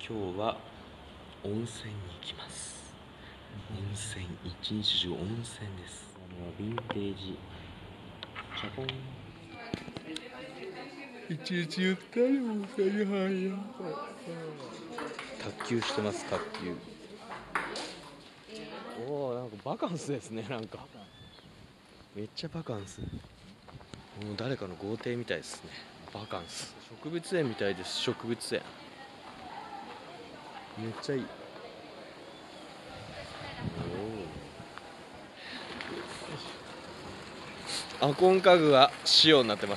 今日は温泉に行きます。温泉、一日中温泉です。ヴィンテージジャポン。一日ゆったり温泉に入る。卓球してます。卓球。おお、なんかバカンスですね。なんかめっちゃバカンス。もう誰かの豪邸みたいですね。バカンス。植物園みたいです。植物園めっちゃいい。アコン家具は仕様になってます。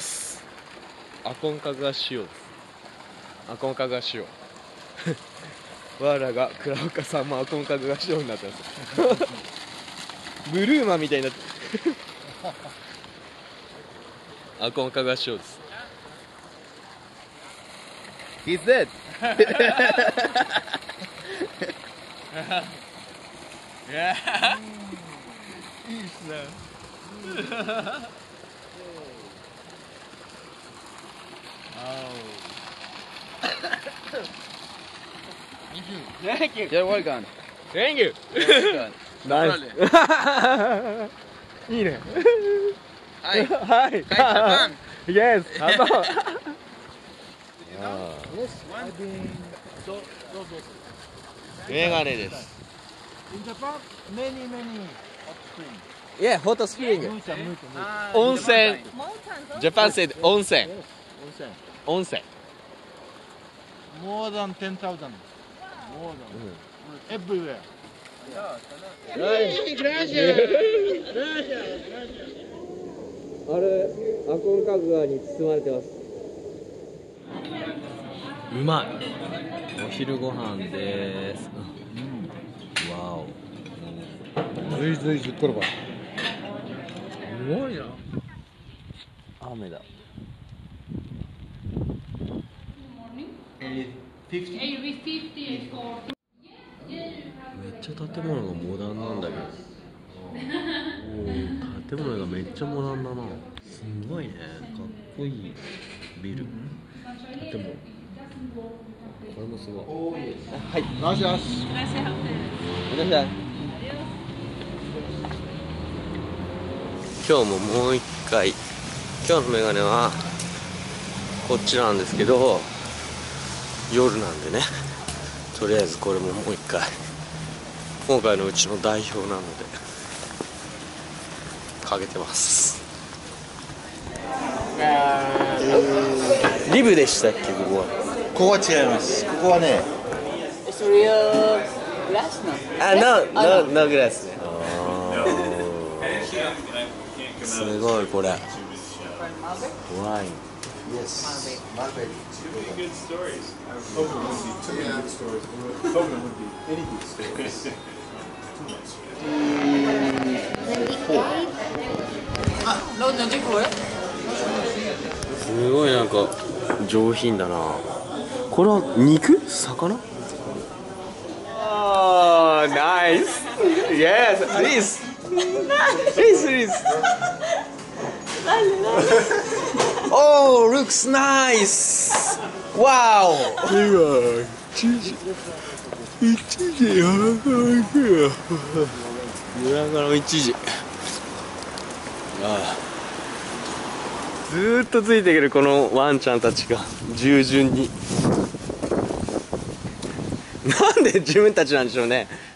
アコン家具は仕様です。アコン家具は仕様我らが倉岡さんもアコン家具が仕様になってますブルーマンみたいになってアコン家具は仕様です。He's dead いいっすねThank you. You're welcome. Thank you. Nice. いいね。 はい。 はい。Yes. メガネです。 In Japan, many hot springs. Yeah, hot spring. 温泉。Japan said 温泉。温泉。 More than 10,000. More than. Everywhere. Gracias. あれ、アコン家具に包まれてます。うまい。お昼ご飯です。わお。 随々10個ば。 すごいな。雨だ。めっちゃ建物がモダンなんだけど。建物がめっちゃモダンだな。すごいね。かっこいいビル。建物。これもすごい。はい。 Gracias. 今日ももう一回。今日のメガネはこっちなんですけど、夜なんでね。とりあえずこれももう一回。今回のうちの代表なのでかけてます。リブでしたっけ、ここは。 ここは違います。ここはね。 It's real glass, no? あ、ノーグラス。すごいこれ。ワイン。 Yes. Malbec. Really good stories. Covenant would be too many good stories. Covenant would be any good stories. Too much. No, no, di pure. すごいなんか上品だな。これは肉？魚？ああ、ナイス。Yes, please. Please. Oh, looks nice. Wow. 一時夜中の1時。ずーっとついてくるこのワンちゃんたちが従順になんで自分たちなんでしょうね。